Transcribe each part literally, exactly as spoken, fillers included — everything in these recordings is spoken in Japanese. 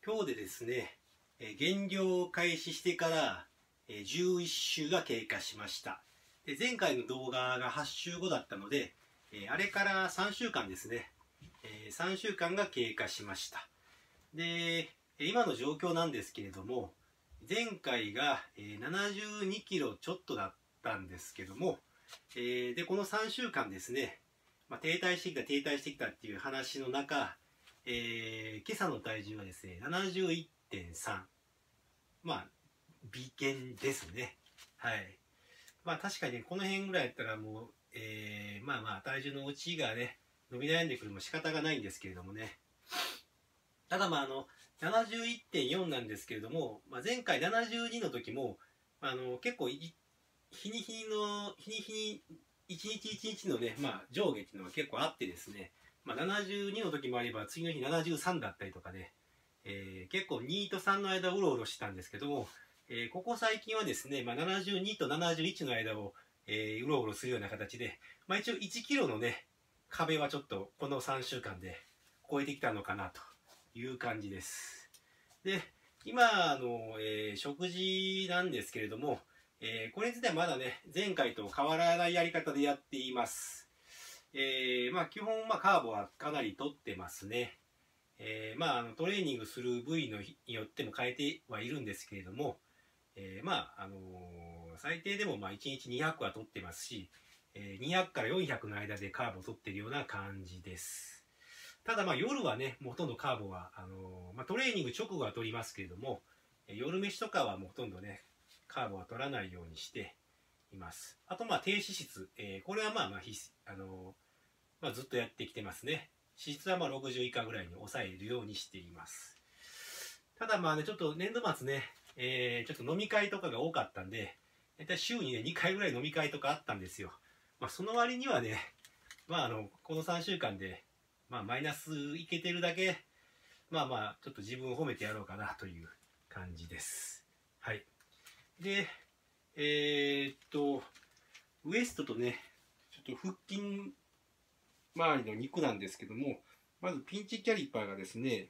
今日でですね、え減量を開始してからえじゅういっ週が経過しました。で前回の動画がはち週後だったので、えあれからさんしゅうかんですね、えさんしゅうかんが経過しました。で今の状況なんですけれども、前回がななじゅうにキロちょっとだったんですけども、えでこのさんしゅうかんですね、まあ、停滞してきた停滞してきたっていう話の中、えー、今朝の体重はですね ななじゅういってんさん、まあ美健ですね。はい。まあ確かにね、この辺ぐらいやったらもう、えー、まあまあ体重の落ちがね伸び悩んでくるのも仕方がないんですけれどもね。ただまああの ななじゅういってんよん なんですけれども、まあ、前回ななじゅうにの時もあの結構日に日にの日に日に一日一日のね、まあ、上下っていうのが結構あってですね、まあ、ななじゅうにの時もあれば次の日ななじゅうさんだったりとかね、えー、結構にとさんの間うろうろしてたんですけども、えー、ここ最近はですね、まあ、ななじゅうにとななじゅういちの間を、えー、うろうろするような形で、まあ、一応いちキロのね壁はちょっとこのさんしゅうかんで超えてきたのかなという感じです。で今の、えー、食事なんですけれども、えー、これについてはまだね前回と変わらないやり方でやっています。えー、まあ基本、まあ、カーボはかなりとってますね。えー、まああのトレーニングする部位のによっても変えてはいるんですけれども、えー、まああのー、最低でもまあいちにちにひゃくはとってますし、えー、にひゃくからよんひゃくの間でカーボをとっているような感じです。ただまあ夜はねもうほとんどカーボはあのー、まあ、トレーニング直後はとりますけれども、夜飯とかはもうほとんどねカーボは取らないようにしています。あとまあ低脂質、えー、これはまあまあ必須、あのーまあ、ずっとやってきてますね。脂質はまあろくじゅう以下ぐらいに抑えるようにしています。ただまあねちょっと年度末ね、えー、ちょっと飲み会とかが多かったんで、大体週にねにかいぐらい飲み会とかあったんですよ。まあその割にはね、まああのこのさんしゅうかんでまあマイナスいけてるだけ、まあまあちょっと自分を褒めてやろうかなという感じです。はい。で、えー、っと、ウエストとね、ちょっと腹筋周りの肉なんですけども、まずピンチキャリパーがですね、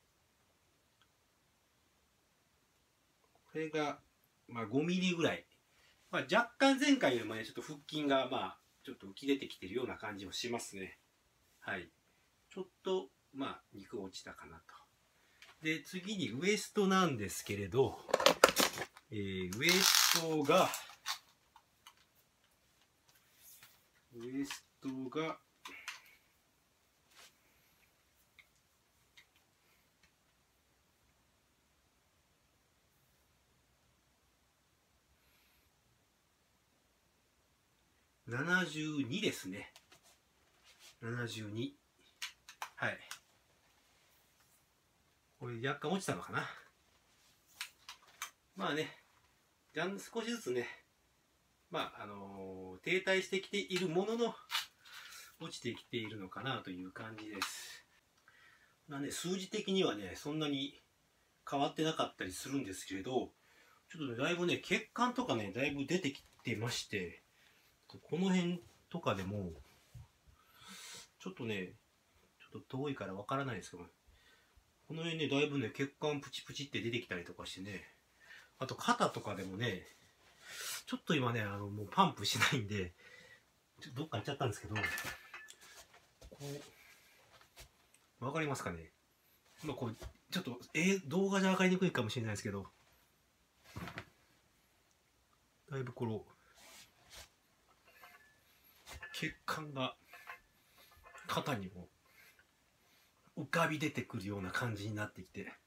これが、まあ、ごミリぐらい。まあ、若干前回よりもね、ちょっと腹筋が、まあ、ちょっと浮き出てきてるような感じもしますね。はい。ちょっと、まあ、肉落ちたかなと。で、次にウエストなんですけれど、えー、ウエストが、ウエストが、ななじゅうにですね。ななじゅうに。はい。これ若干落ちたのかな。まあね、少しずつね、まああのー、停滞してきているものの、落ちてきているのかなという感じです。まあね、数字的にはね、そんなに変わってなかったりするんですけれど、ちょっとね、だいぶね、血管とかね、だいぶ出てきてまして、この辺とかでも、ちょっとね、ちょっと遠いからわからないですけど、この辺ね、だいぶね、血管プチプチって出てきたりとかしてね、あと肩とかでもね、ちょっと今ね、あの、もうパンプしないんで、ちょっとどっか行っちゃったんですけど、こう、わかりますかね。まあこう、ちょっと、えー、動画じゃわかりにくいかもしれないですけど、だいぶこの、血管が肩にも浮かび出てくるような感じになってきて、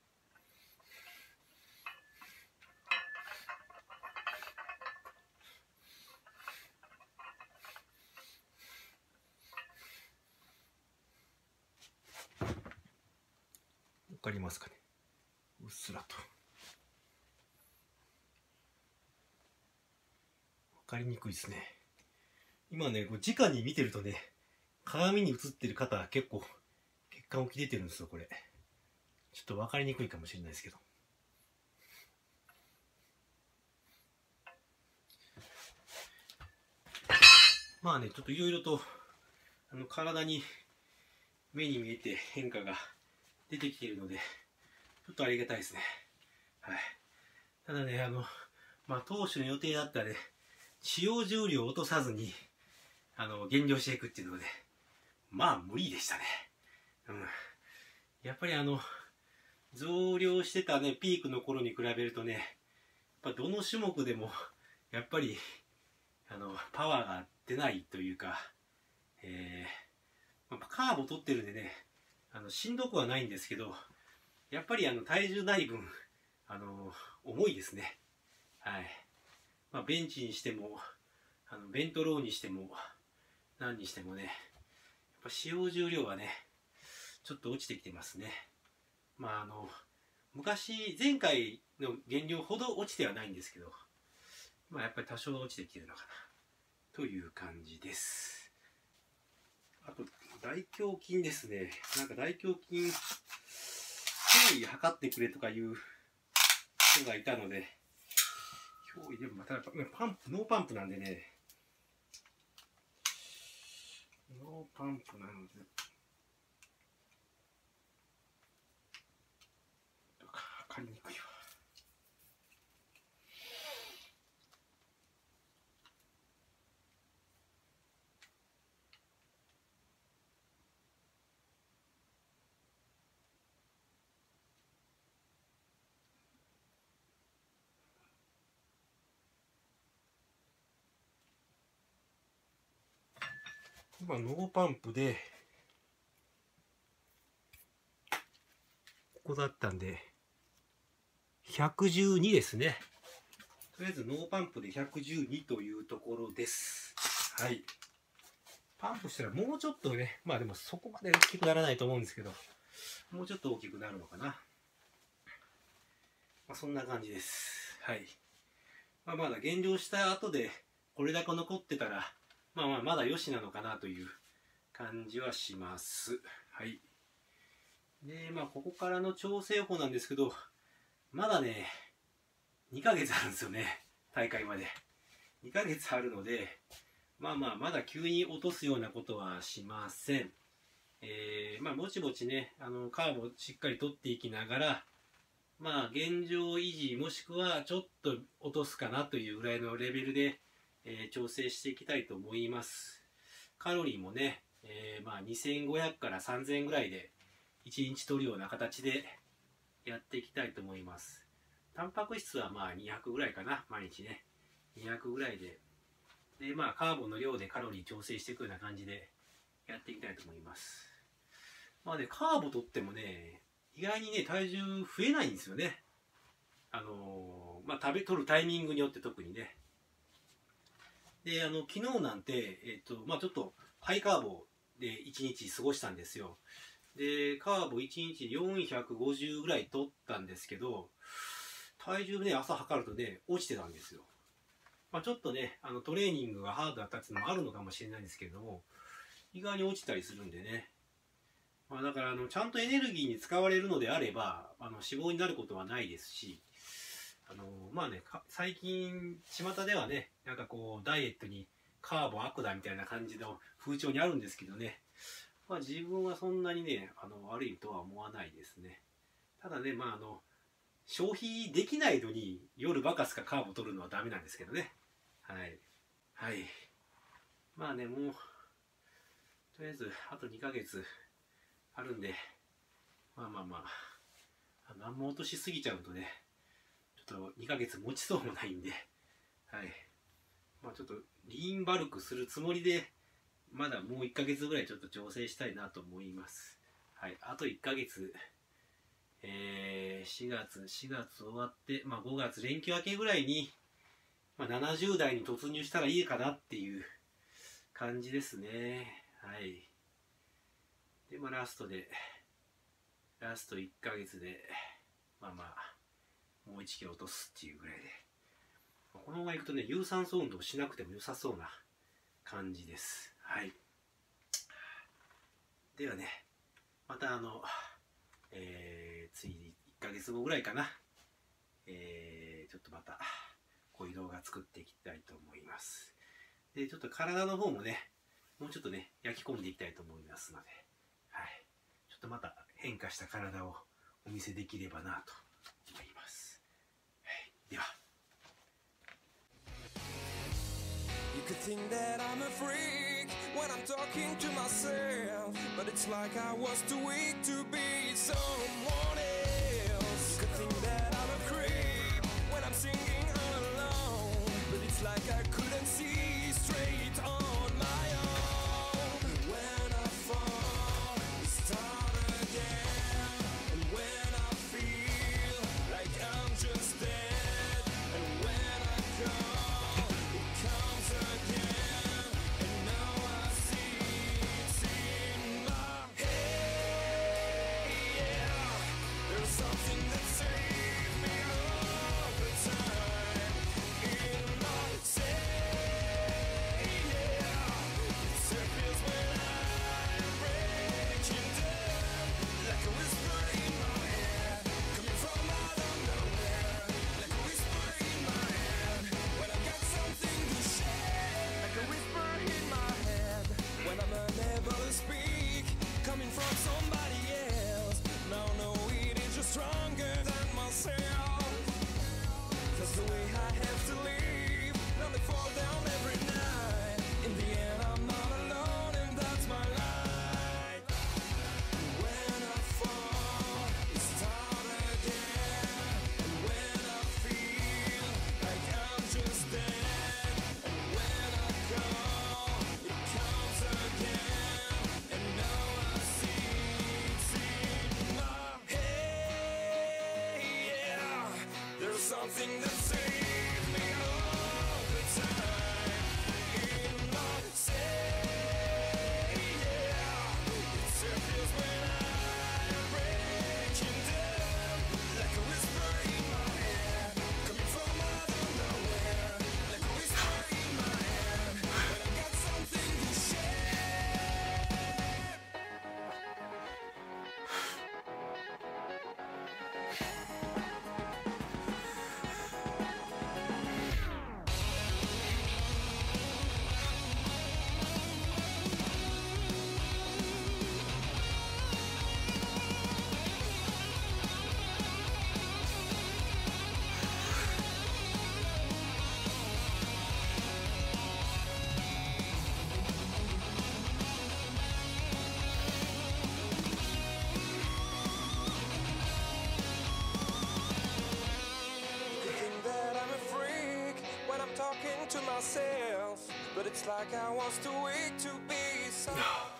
わかりますかね、うっすらと。わかりにくいですね。今ね、こう直に見てるとね、鏡に映ってる方は結構血管浮き出てるんですよ、これ。ちょっとわかりにくいかもしれないですけど。まあね、ちょっといろいろとあの体に目に見えて変化が出てきているので、ちちょっとありがたいですね。はい。ただね、あの、まあ、当初の予定だったね、使用重量を落とさずに、あの、減量していくっていうので、まあ、無理でしたね。うん。やっぱりあの、増量してたね、ピークの頃に比べるとね、やっぱどの種目でも、やっぱり、あの、パワーが出ないというか、えー、まあ、カーボ取ってるんでね、あの、しんどくはないんですけど、やっぱりあの、体重ない分、あの、重いですね。はい。まあ、ベンチにしても、あの、ベントローにしても、何にしてもね、やっぱ使用重量はね、ちょっと落ちてきてますね。まああの、昔、前回の減量ほど落ちてはないんですけど、まあやっぱり多少落ちてきてるのかな、という感じです。あと、大胸筋ですね。なんか大胸筋、胸囲測ってくれとかいう人がいたので、胸囲でもまたパンプ、ノーパンプなんでね、ノーパンプなので、測りにくいわ。今ノーパンプでここだったんでひゃくじゅうにですね。とりあえずノーパンプでひゃくじゅうにというところです。はい。パンプしたらもうちょっとね、まあでもそこまで大きくならないと思うんですけど、もうちょっと大きくなるのかな。まあ、そんな感じです。はい。まあ、まだ減量した後でこれだけ残ってたら、まあまあまだよしなのかなという感じはします。はい。で、まあここからの調整法なんですけど、まだね、にかげつあるんですよね。大会まで。にかげつあるので、まあまあまだ急に落とすようなことはしません。えー、まあぼちぼちね、あのカーブをしっかり取っていきながら、まあ現状維持もしくはちょっと落とすかなというぐらいのレベルで、えー、調整していきたいと思います。カロリーもね、えー、まあにせんごひゃくからさんぜんぐらいでいちにち取るような形でやっていきたいと思います。タンパク質はまあにひゃくぐらいかな、毎日ね。にひゃくぐらいで。で、まあカーボンの量でカロリー調整していくような感じでやっていきたいと思います。まあね、カーボ取ってもね、意外にね、体重増えないんですよね。あのー、まあ食べ、取るタイミングによって特にね。で、あの、昨日なんて、えっと、まあちょっとハイカーボでいちにち過ごしたんですよ。で、カーボいちにちよんひゃくごじゅうぐらい取ったんですけど、体重ね、朝測るとね、落ちてたんですよ。まあ、ちょっとね、あのトレーニングがハードだったっていうのもあるのかもしれないんですけれども、意外に落ちたりするんでね。まあ、だからあの、ちゃんとエネルギーに使われるのであれば、あの脂肪になることはないですし、あのまあね、最近、巷ではね、なんかこう、ダイエットにカーボ悪だみたいな感じの風潮にあるんですけどね、まあ、自分はそんなにね、あの悪いとは思わないですね。ただね、まあ、あの消費できないのに夜バカすかカーボ取るのはダメなんですけどね。はい。はい。まあね、もう、とりあえず、あとにかげつあるんで、まあまあまあ、何も落としすぎちゃうとね、ちょっとにかげつ持ちそうもないんで、はい。まあちょっと、リーンバルクするつもりで、まだもういっかげつぐらいちょっと調整したいなと思います。はい。あといっかげつ、えー、しがつ、しがつ終わって、まあごがつ連休明けぐらいに、まあ、ななじゅう代に突入したらいいかなっていう感じですね。はい。で、まあラストで、ラストいっかげつで、まあまあ、もういちキロ落とすっていうぐらいで、このままいくとね、有酸素運動しなくても良さそうな感じです。はい。ではね、またあの、えー、次いっかげつごぐらいかな、えー、ちょっとまたこういう動画作っていきたいと思います。で、ちょっと体の方もね、もうちょっとね、焼き込んでいきたいと思いますので、はい。ちょっとまた変化した体をお見せできればなと思います。はい、では。 You could think that I'm a freak when I'm talking to myself, but it's like I was too weak to be someone else. You could think that I'm a creep when I'm singing all alone, but it's like I couldn't see straight on my own. When I fall, we start again, and when I feel like I'm just dead, and when I call, it comes again, and now I see it's in my head. Yeah, there's something that saves me all the time in my say. Yeah, it surfaces when I'm breaking down, like a whisper in my head, coming from out of nowhere, like a whisper in my head, when I got something to share, like a whisper in my head, when I'm unable to speak, coming from somebody else. Now no, it is just stronger than myself. That's the way I have to live. Now they fall down every night. In the end, I'm not alone, and that's my light. When I fall, we start again. And when I feel like I'm just dead, and when I call, it comes again. And now I see it's in my head. Yeah, there's something that saves me all the time in my say. Yeah, it circles when I'm breaking down, like a whisper in my head, coming from out of nowhere, like a whisper in my head, when I got something to share. You think that I'm a freak when I'm talking to myself, but it's like I was too weak to be so.